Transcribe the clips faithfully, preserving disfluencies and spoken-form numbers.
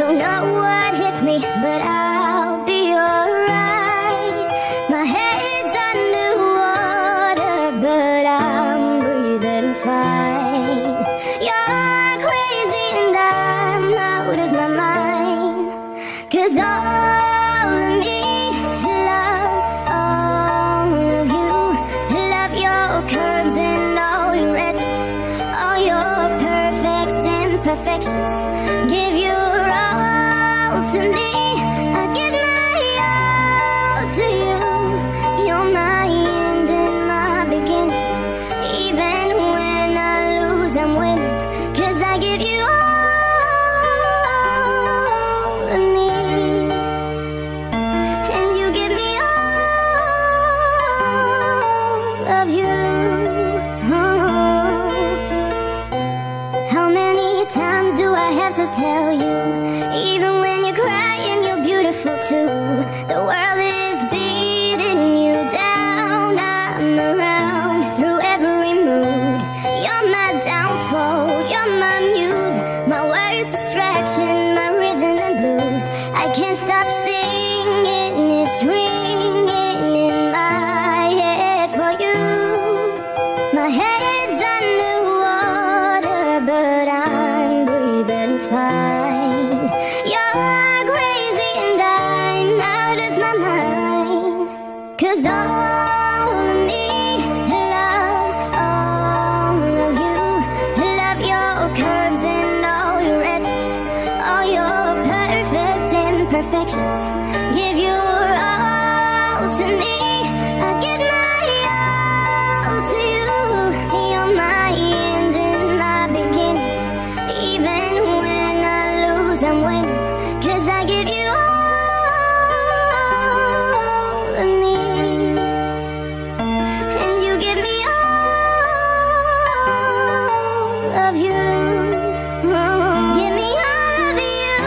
Don't know what hit me, but I'll be alright. My head's underwater, but I'm breathing fine. You're crazy and I'm out of my mind, 'cause all of me loves all of you. Love your curves and all your edges, all your perfect imperfections. Give your all to me, I give my all to you. You're my end and my beginning. Even when I lose, I'm winning, 'cause I give you all of me, and you give me all of you. How many times do I have to tell you? Even when you're crying, you're beautiful too. The world is beating you down, I'm around through every mood. You're my downfall, you're my muse, my worst distraction, my rhythm and blues. I can't stop singing, it's ringing in my head for you. My head's underwater, but I'm breathing fine. You're crazy and I'm out of my mind, 'cause all of me loves all of you. Love your curves and all your edges, all your perfect imperfections. Give your all to me, I give my all to you. You're my end and my beginning. Even when I lose, I'm winning, 'cause I give you all of me, and you give me all of you. Give me all of you.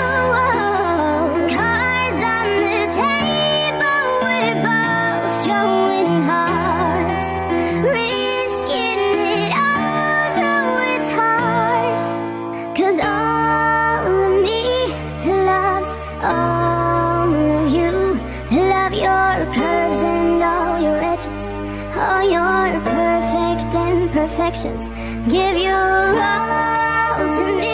Cards on the table, we're both showing hearts, risking it all, though it's hard. 'Cause all of me loves all of you. Love your curves and all your edges, all your perfect imperfections. Give your all to me,